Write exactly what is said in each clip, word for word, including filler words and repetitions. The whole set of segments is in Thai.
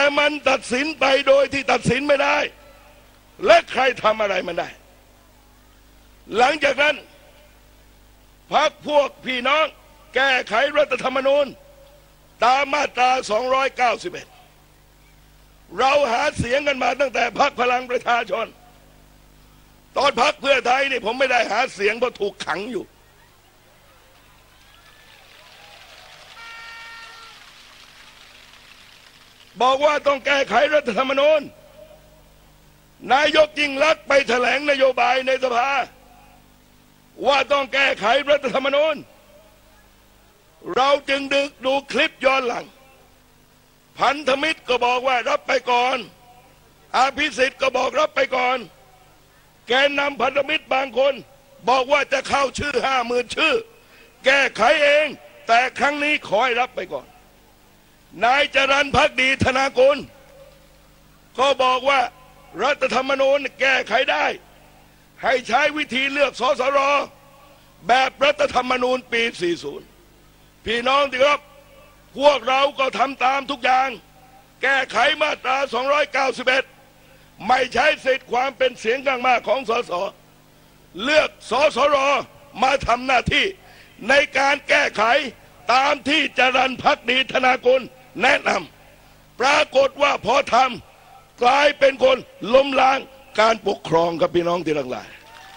มันตัดสินไปโดยที่ตัดสินไม่ได้และใครทำอะไรมันได้หลังจากนั้นพรรคพวกพี่น้องแก้ไขรัฐธรรมนูญตามมาตราสองร้อยเก้าสิบเอ็ดเราหาเสียงกันมาตั้งแต่พรรคพลังประชาชนตอนพรรคเพื่อไทยนี่ผมไม่ได้หาเสียงเพราะถูกขังอยู่บอกว่าต้องแก้ไขรัฐธรรมนูญนายกยิ่งลักษณ์ไปแถลงนโยบายในสภาว่าต้องแก้ไขรัฐธรรมนูญเราจึงดึกดูคลิปย้อนหลังพันธมิตรก็บอกว่ารับไปก่อนอภิสิทธิ์ก็บอกรับไปก่อนแกนนำพันธมิตรบางคนบอกว่าจะเข้าชื่อห้าหมื่นชื่อแก้ไขเองแต่ครั้งนี้ขอให้รับไปก่อนนายจรัญภักดีธนากุลก็บอกว่ารัฐธรรมนูญแก้ไขได้ให้ใช้วิธีเลือกสสรแบบรัฐธรรมนูญปีสี่สิบพี่น้องที่ครับพวกเราก็ทำตามทุกอย่างแก้ไขมาตราสองร้อยเก้าสิบเอ็ดไม่ใช้สิทธิความเป็นเสียงข้างมากของสสเลือกสสรมาทำหน้าที่ในการแก้ไขตามที่จรัญภักดีธนากุลแนะนำปรากฏว่าพอทำกลายเป็นคนล้มล้างการปกครองครับพี่น้องที่รักหลาย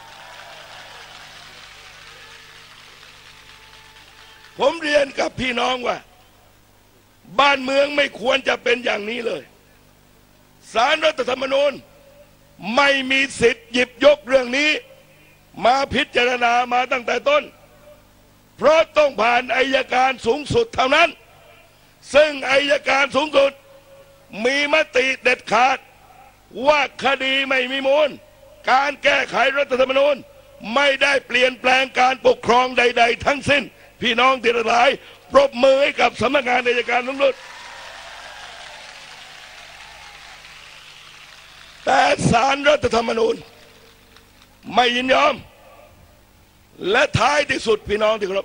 ผมเรียนกับพี่น้องว่าบ้านเมืองไม่ควรจะเป็นอย่างนี้เลยศาลรัฐธรรมนูญไม่มีสิทธิ์หยิบยกเรื่องนี้มาพิจารณามาตั้งแต่ต้นเพราะต้องผ่านอัยการสูงสุดเท่านั้นซึ่งอัยการสูงสุดมีมติเด็ดขาดว่าคดีไม่มีมูลการแก้ไขรัฐธรรมนูญไม่ได้เปลี่ยนแปลงการปกครองใดๆทั้งสิ้นพี่น้องที่หลายปรบมือให้กับสำนักงานอัยการสูงสุดแต่ศาลรัฐธรรมนูญไม่ยินยอมและท้ายที่สุดพี่น้องที่เคารพ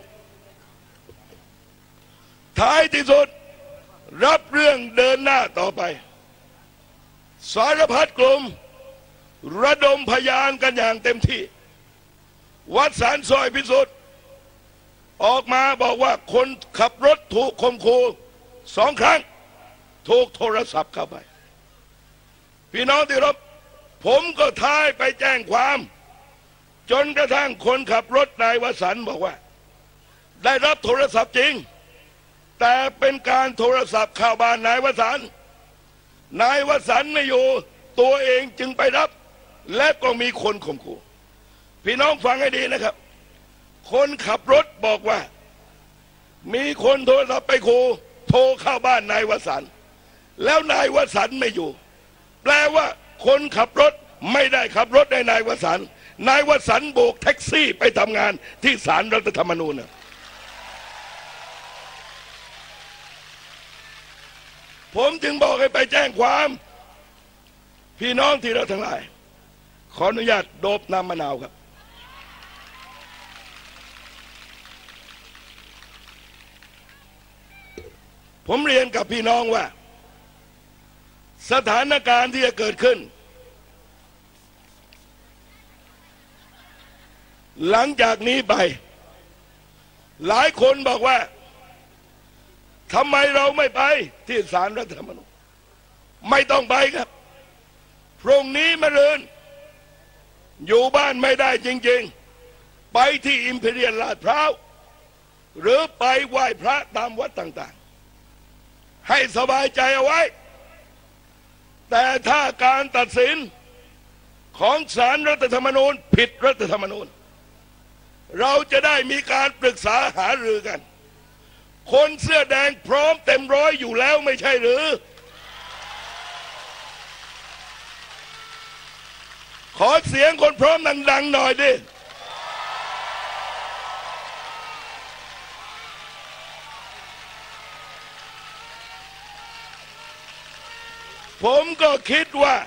ท้ายที่สุดรับเรื่องเดินหน้าต่อไปสารพัดกลุ่มระดมพยานกันอย่างเต็มที่วัดสารซอยพิสุทธิ์ออกมาบอกว่าคนขับรถถูกข่มขู่สองครั้งถูกโทรศัพท์เข้าไปพี่น้องที่เคารพผมก็ท้ายไปแจ้งความจนกระทั่งคนขับรถนายวสันต์บอกว่าได้รับโทรศัพท์จริงแต่เป็นการโทรศัพท์เข้าบ้านนายวสันต์นายวสันต์ไม่อยู่ตัวเองจึงไปรับและก็มีคนข่มขู่พี่น้องฟังให้ดีนะครับคนขับรถบอกว่ามีคนโทรศัพท์ไปขู่โทรเข้าบ้านนายวสันต์แล้วนายวสันต์ไม่อยู่แปลว่าคนขับรถไม่ได้ขับรถในนายวสันต์นายวสันต์โบกแท็กซี่ไปทำงานที่ศาลรัฐธรรมนูญนะผมจึงบอกให้ไปแจ้งความพี่น้องที่เราทั้งหลายขออนุญาตโดบน้ำมะนาวครับผมเรียนกับพี่น้องว่าสถานการณ์ที่จะเกิดขึ้นหลังจากนี้ไปหลายคนบอกว่าทำไมเราไม่ไปที่ศาลรัฐธรรมนูญไม่ต้องไปครับพรุ่งนี้มะรืนอยู่บ้านไม่ได้จริงๆไปที่อิมพีเรียลลาดพร้าวหรือไปไหว้พระตามวัดต่างๆให้สบายใจเอาไว้แต่ถ้าการตัดสินของศาลรัฐธรรมนูญผิดรัฐธรรมนูญเราจะได้มีการปรึกษาหารือกันคนเสื้อแดงพร้อมเต็มร้อยอยู่แล้วไม่ใช่หรือขอเสียงคนพร้อมดังๆหน่อยดิผมก็คิดว่า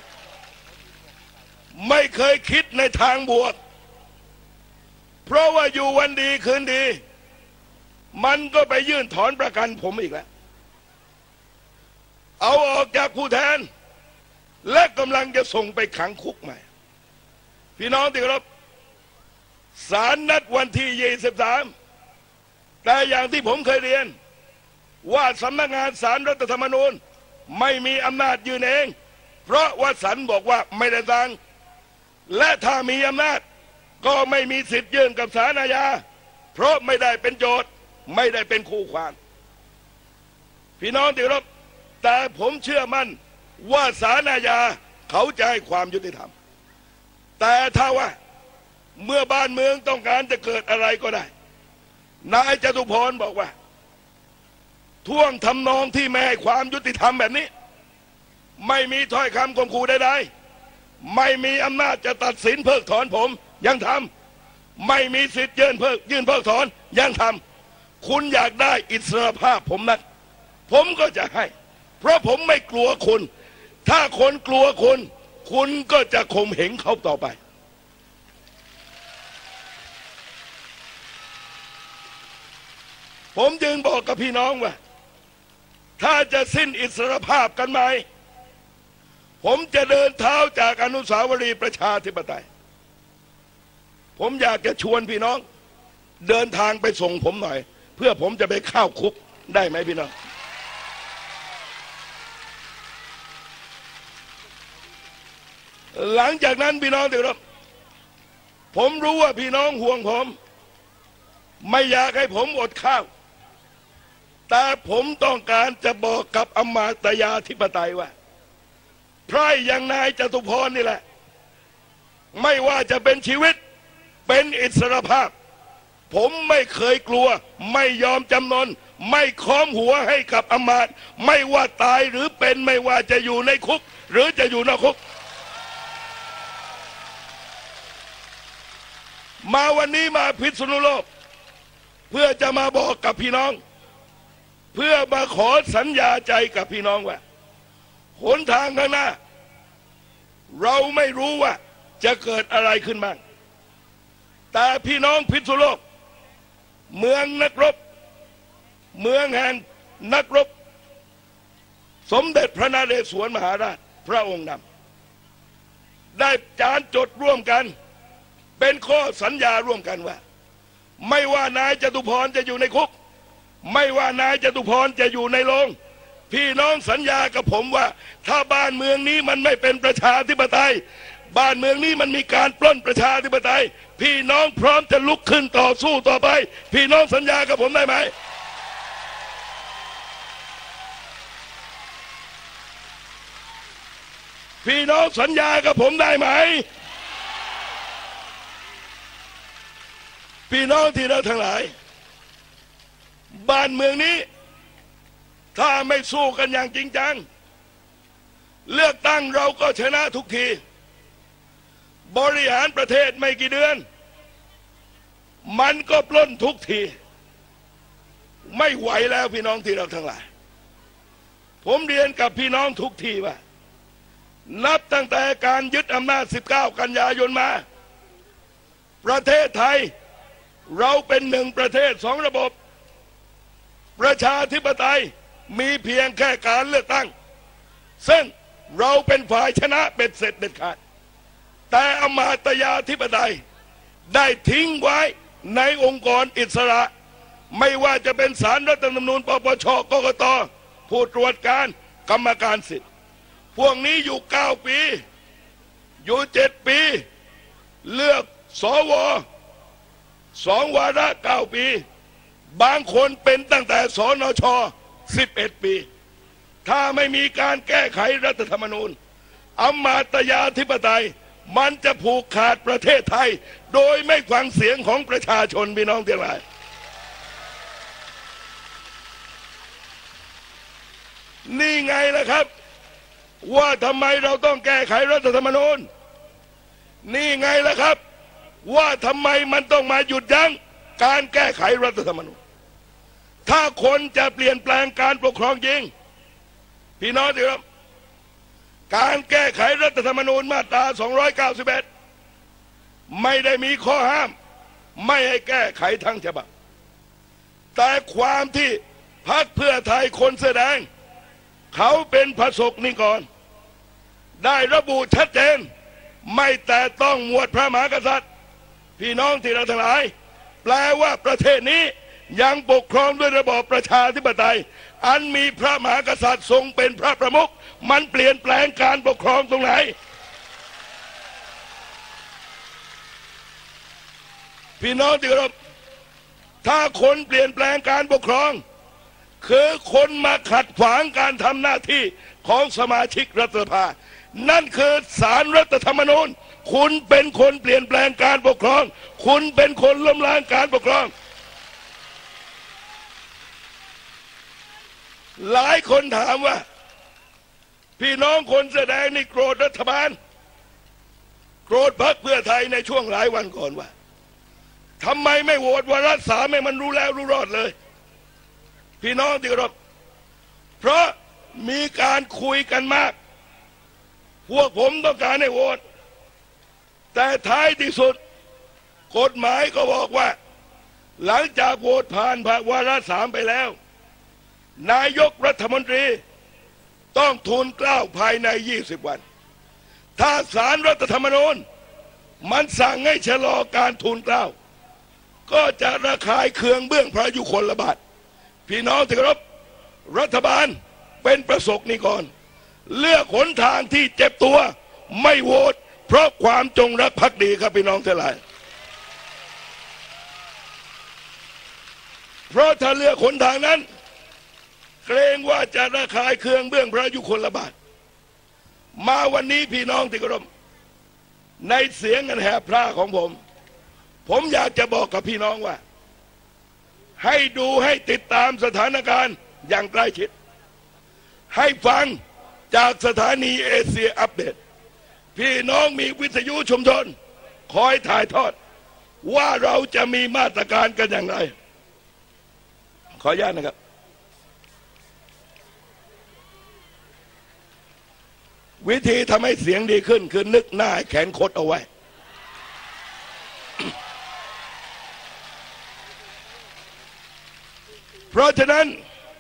ไม่เคยคิดในทางบวกเพราะว่าอยู่วันดีคืนดีมันก็ไปยื่นถอนประกันผมอีกแล้วเอาออกจากผู้แทนและกำลังจะส่งไปขังคุกใหม่พี่น้องที่เคารพศาลนัดวันที่ยี่สิบสามแต่อย่างที่ผมเคยเรียนว่าสำนักงานศาลรัฐธรรมนูญไม่มีอำนาจยืนเองเพราะว่าศาลบอกว่าไม่ได้สั่งและถ้ามีอำนาจก็ไม่มีสิทธิ์ยื่นกับศาลอาญาเพราะไม่ได้เป็นโจทย์ไม่ได้เป็นคู่ความพี่น้องที่เคารพแต่ผมเชื่อมั่นว่าศาลอาญาเขาจะให้ความยุติธรรมแต่ถ้าว่าเมื่อบ้านเมืองต้องการจะเกิดอะไรก็ได้นายจตุพรบอกว่าท่วงทำนองที่ไม่ให้ความยุติธรรมแบบนี้ไม่มีถ้อยคำข่มขู่ใดๆไม่มีอำนาจจะตัดสินเพิกถอนผมยังทำไม่มีสิทธิ์ยื่นเพิกยื่นเพิกถอนยังทำคุณอยากได้อิสรภาพผมนักผมก็จะให้เพราะผมไม่กลัวคุณถ้าคนกลัวคุณคุณก็จะข่มเหงเขาต่อไปผมจึงบอกกับพี่น้องว่าถ้าจะสิ้นอิสรภาพกันไหมผมจะเดินเท้าจากอนุสาวรีย์ประชาธิปไตยผมอยากจะชวนพี่น้องเดินทางไปส่งผมหน่อยเพื่อผมจะไปเข้าคุกได้ไหมพี่น้องหลังจากนั้นพี่น้องเดี๋ยวครับผมรู้ว่าพี่น้องห่วงผมไม่อยากให้ผมอดข้าวแต่ผมต้องการจะบอกกับอมาตยาธิปไตยว่าไพร่อย่างนายจตุพรนี่แหละไม่ว่าจะเป็นชีวิตเป็นอิสรภาพผมไม่เคยกลัวไม่ยอมจำนนไม่ค้อมหัวให้กับอมาตย์ไม่ว่าตายหรือเป็นไม่ว่าจะอยู่ในคุกหรือจะอยู่นอกคุกมาวันนี้มาพิษณุโลกเพื่อจะมาบอกกับพี่น้องเพื่อมาขอสัญญาใจกับพี่น้องว่าหนทางข้างหน้าเราไม่รู้ว่าจะเกิดอะไรขึ้นบ้างแต่พี่น้องพิษณุโลกเมืองนักรบเมืองแห่งนักรบสมเด็จพระนเรศวรมหาราชพระองค์นำได้จานจดร่วมกันเป็นข้อสัญญาร่วมกันว่าไม่ว่านายจตุพรจะอยู่ในคุกไม่ว่านายจตุพรจะอยู่ในโรงพี่น้องสัญญากับผมว่าถ้าบ้านเมืองนี้มันไม่เป็นประชาธิปไตยบ้านเมืองนี้มันมีการปล้นประชาธิปไตยพี่น้องพร้อมจะลุกขึ้นต่อสู้ต่อไปพี่น้องสัญญากับผมได้ไหมพี่น้องสัญญากับผมได้ไหมพี่น้องที่เราทั้งหลายบ้านเมืองนี้ถ้าไม่สู้กันอย่างจริงจังเลือกตั้งเราก็ชนะทุกทีบริหารประเทศไม่กี่เดือนมันก็ปล้นทุกทีไม่ไหวแล้วพี่น้องที่เราทั้งหลายผมเรียนกับพี่น้องทุกทีว่านับตั้งแต่การยึดอำนาจสิบเก้ากันยายนมาประเทศไทยเราเป็นหนึ่งประเทศสองระบบประชาธิปไตยมีเพียงแค่การเลือกตั้งซึ่งเราเป็นฝ่ายชนะเป็นเสร็จเด็ดขาดแต่อมาตยาธิปไตยได้ทิ้งไว้ในองค์กรอิสระไม่ว่าจะเป็นศาลรัฐธรรมนูญปปชกกตผู้ตรวจการกรรมการสิทธิ์พวกนี้อยู่เก้าปีอยู่เจ็ดปีเลือกสวสองวาระเก้าปีบางคนเป็นตั้งแต่สนชสิบเอ็ดปีถ้าไม่มีการแก้ไขรัฐธรรมนูญอมาตยาธิปไตยมันจะผูกขาดประเทศไทยโดยไม่ฟังเสียงของประชาชนพี่น้องทั้งหลายนี่ไงล่ะครับว่าทำไมเราต้องแก้ไขรัฐธรรมนูญนี่ไงล่ะครับว่าทำไมมันต้องมาหยุดยั้งการแก้ไขรัฐธรรมนูญถ้าคนจะเปลี่ยนแปลงการปกครองจริงพี่น้องดูครับการแก้ไขรัฐธรรมนูญมาตราสองร้อยเก้าสิบเอ็ดไม่ได้มีข้อห้ามไม่ให้แก้ไขทั้งฉบับแต่ความที่พรรคเพื่อไทยคนแสดงเขาเป็นพระสงฆ์นิกรได้ระบุชัดเจนไม่แต่ต้องหมวดพระมหากษัตริย์พี่น้องที่เราทั้งหลายแปลว่าประเทศนี้ยังปกครองด้วยระบอบประชาธิปไตยอันมีพระมหากษัตริย์ทรงเป็นพระประมุขมันเปลี่ยนแปลงการปกครองตรงไหนพี่น้องที่เคารพถ้าคนเปลี่ยนแปลงการปกครองคือคนมาขัดขวางการทำหน้าที่ของสมาชิกรัฐสภานั่นคือศาลรัฐธรรมนูญคุณเป็นคนเปลี่ยนแปลงการปกครองคุณเป็นคนล้มล้างการปกครองหลายคนถามว่าพี่น้องคนแสดงนี่โกรธรัฐบาลโกรธพรรคเพื่อไทยในช่วงหลายวันก่อนว่าทำไมไม่โหวตวาระสามให้มันรู้แล้วรู้รอดเลยพี่น้องที่เคารพเพราะมีการคุยกันมากพวกผมต้องการให้โหวตแต่ท้ายที่สุดกฎหมายก็บอกว่าหลังจากโหวตผ่านผ่านวาระสามไปแล้วนายกรัฐมนตรีต้องทูลเกล้าภายในยี่สิบวันถ้าศาลรัฐธรรมนูญมันสั่งให้ชะลอการทูลเกล้าก็จะระคายเคืองเบื้องพระยุคลบาทพี่น้องที่เคารพรัฐบาลเป็นประสบนิกรเลือกหนทางที่เจ็บตัวไม่โหวตเพราะความจงรักภักดีครับพี่น้องทั้งหลายเพราะถ้าเลือกหนทางนั้นเกรงว่าจะระคายเคืองเบื้องพระยุคลบาทมาวันนี้พี่น้องที่เคารพในเสียงอันแหบพร่าของผมผมอยากจะบอกกับพี่น้องว่าให้ดูให้ติดตามสถานการณ์อย่างใกล้ชิดให้ฟังจากสถานีเอเชียอัปเดตพี่น้องมีวิทยุชุมชนคอยถ่ายทอดว่าเราจะมีมาตรการกันอย่างไรขออนุญาตนะครับวิธีทำให้เสียงดีขึ้นคือนึกหน้าแขนคดเอาไว้เพราะฉะนั้น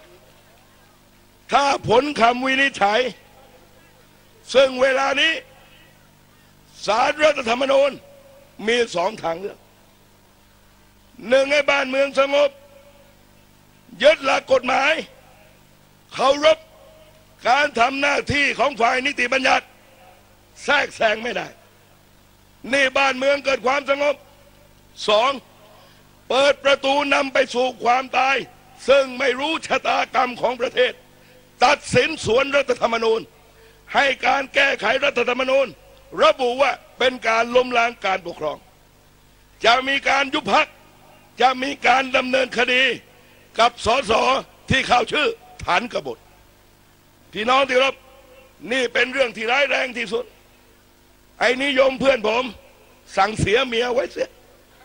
ถ้าผลคำวินิจฉัยซึ่งเวลานี้ศาลรัฐธรรมนูญมีสองทางเลือกหนึ่งให้บ้านเมืองสงบยึดหลักกฎหมายเคารพการทำหน้าที่ของฝ่ายนิติบัญญัติแทรกแซงไม่ได้นี่บ้านเมืองเกิดความสงบสองเปิดประตูนำไปสู่ความตายซึ่งไม่รู้ชะตากรรมของประเทศตัดสินสวนรัฐธรรมนูญให้การแก้ไขรัฐธรรมนูญระบุว่าเป็นการล้มล้างการปกครองจะมีการยุบพรรคจะมีการดำเนินคดีกับสสที่เข้าชื่อฐานกบฏพี่น้องที่รักนี่เป็นเรื่องที่ร้ายแรงที่สุดไอ้นิยมเพื่อนผมสั่งเสียเมียไว้เสีย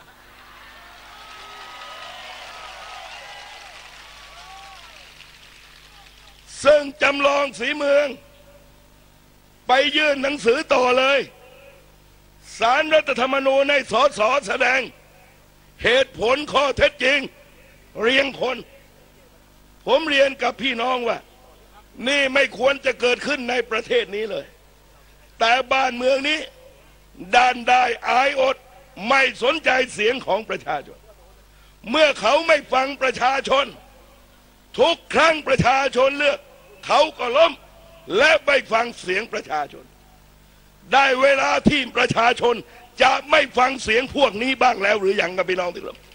ซึ่งจำลองสีเมืองไปยื่นหนังสือต่อเลยศาลรัฐธรรมนูญให้สสแสดงเหตุผลข้อเท็จจริงเรียงคนผมเรียนกับพี่น้องว่านี่ไม่ควรจะเกิดขึ้นในประเทศนี้เลยแต่บ้านเมืองนี้ด้านได้อายอดไม่สนใจเสียงของประชาชนเมื่อเขาไม่ฟังประชาชนทุกครั้งประชาชนเลือกเขาก็ล้มและไม่ฟังเสียงประชาชนได้เวลาที่ประชาชนจะไม่ฟังเสียงพวกนี้บ้างแล้วหรือยังกับพี่น้องที่รัก